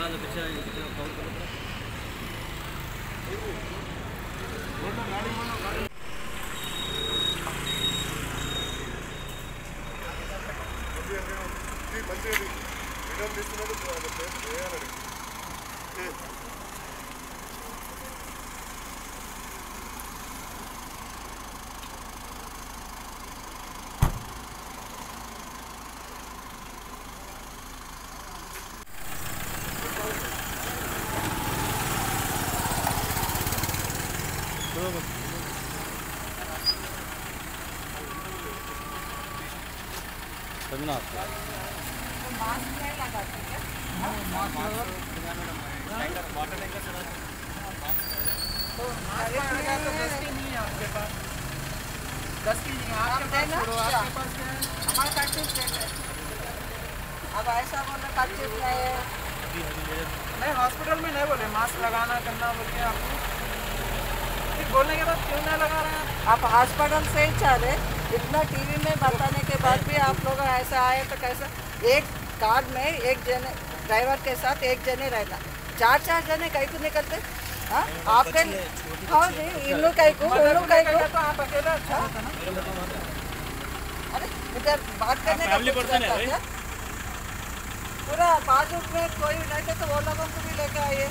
अब ऐसा बोले कच्चिप नहीं, हॉस्पिटल में नहीं बोले मास्क लगाना करना बोल के आपको बोलने के बाद क्यों नहीं लगा रहे हैं? आप हॉस्पिटल से ही चले, इतना टीवी में बताने के बाद भी आप लोग ऐसा आए तो कैसा? एक कार में एक जने ड्राइवर के साथ एक जने रहता, चार जने कहीं को निकलते। हाँ आपके हाँ जी, इन लोग कहीं को उन लोग कहीं को तो आप अकेला अच्छा होता ना। अरे इधर बात करने का क्या पूरा बाजू में कोई रहते तो वो लोगों को भी लेके आइए।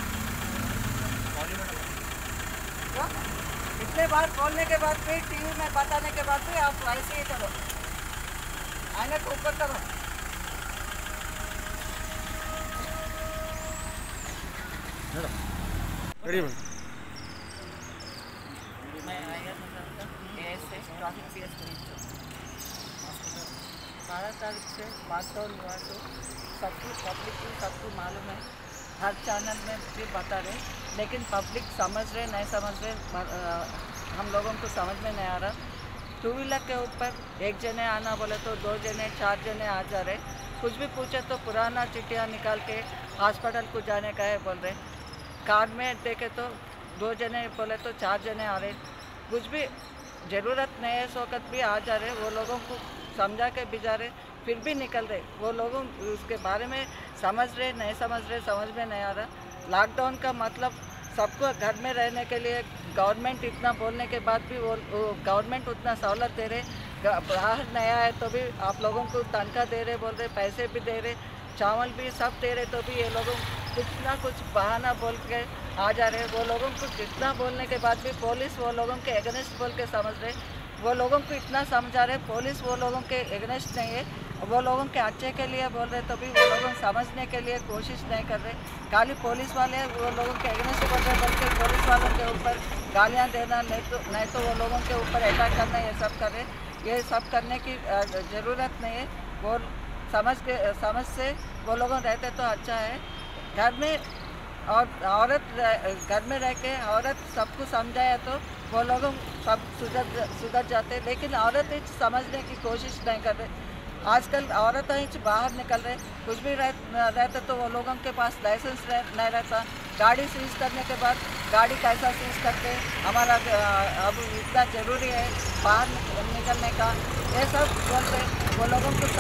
इतने बार बोलने के बाद भी टीवी में बताने के बाद भी आप ऐसे ही करो, आईने को ऊपर करो। बारह तारीख से लॉकडाउन हुआ तो सबको पब्लिक को सबको मालूम है, हर चैनल में भी बता रहे, लेकिन पब्लिक समझ रहे नहीं समझ रहे, हम लोगों को समझ में नहीं आ रहा। टू व्हीलर के ऊपर एक जने आना बोले तो दो जने चार जने आ जा रहे, कुछ भी पूछे तो पुराना चिट्ठियाँ निकाल के हॉस्पिटल को जाने का है बोल रहे। कार में देखे तो दो जने बोले तो चार जने आ रहे, कुछ भी ज़रूरत नहीं है इस वक्त भी आ जा रहे, वो लोगों को समझा के भिजा रहे, फिर भी निकल रहे। वो लोगों उसके बारे में समझ रहे नहीं समझ रहे, समझ में नहीं आ रहा। लॉकडाउन का मतलब सबको घर में रहने के लिए गवर्नमेंट इतना बोलने के बाद भी वो गवर्नमेंट उतना सहूलत दे रहे, बाहर नया है तो भी आप लोगों को तनख्वाह दे रहे बोल रहे, पैसे भी दे रहे, चावल भी सब दे रहे, तो भी ये लोगों कुछ ना कुछ बहाना बोल के आ जा रहे। वो लोगों को जितना बोलने के बाद भी पुलिस वो लोगों के एगेंस्ट बोल के समझ रहे, वो लोगों को इतना समझा रहे, पुलिस वो लोगों के एगेंस्ट नहीं है, वो लोगों के अच्छे के लिए बोल रहे, तो भी वो लोगों समझने के लिए कोशिश नहीं कर रहे। खाली पुलिस वाले वो लोगों के एगेंस्ट बोल रहे, बल्कि पुलिस वालों के ऊपर गालियाँ देना, नहीं तो वो लोगों के ऊपर अटैक करना, ये सब कर रहे। ये सब करने की ज़रूरत नहीं है। वो समझ से वो लोग रहते तो अच्छा है। घर में और औरत घर में रह के औरत सबको समझाया तो वो लोग सब सुधर जाते, लेकिन औरत समझने की कोशिश नहीं कर रहे। आजकल औरतें ही बाहर निकल रहे, कुछ भी रहते तो वो लोगों के पास लाइसेंस नहीं रहता। गाड़ी सीज करने के बाद गाड़ी कैसा सीज करते, हमारा अब इतना ज़रूरी है बाहर निकलने का, ये सब बोलते। वो लोगों को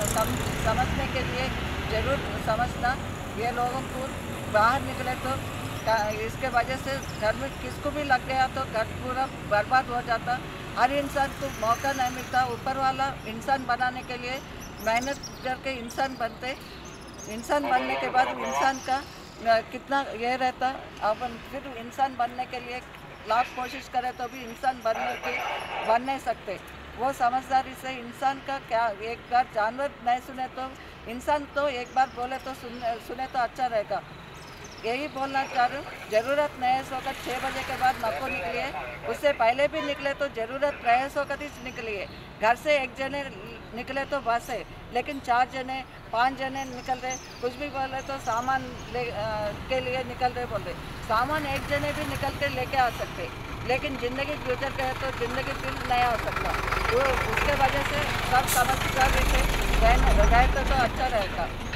समझने के लिए ज़रूर समझना, ये लोगों को बाहर निकले तो इसके वजह से घर में किसको भी लग गया तो घर पूरा बर्बाद हो जाता। हर इंसान को मौका नहीं मिलता, ऊपर वाला इंसान बनाने के लिए मेहनत करके इंसान बनते, इंसान बनने के बाद इंसान का कितना ये रहता, अपन फिर इंसान बनने के लिए लाख कोशिश करें तो भी इंसान बन नहीं सकते। वो समझदारी से इंसान का क्या, एक बार जानवर नहीं सुने तो इंसान तो एक बार बोले तो सुने तो अच्छा रहेगा। यही बोलना चाह रही हूँ, ज़रूरत नहीं है इस वक्त 6 बजे के बाद नको निकलिए, उससे पहले भी निकले तो ज़रूरत रहे इस वक्त ही निकलिए। घर से एक जने निकले तो बस है, लेकिन 4 जने 5 जने निकल रहे, कुछ भी बोले तो सामान के लिए निकल रहे बोल रहे। सामान एक जने भी निकल के लेके आ सकते, लेकिन ज़िंदगी गुजर गए तो ज़िंदगी फिर नहीं आ सकता। तो उसके वजह से सब समझदार रहते तो अच्छा रहेगा।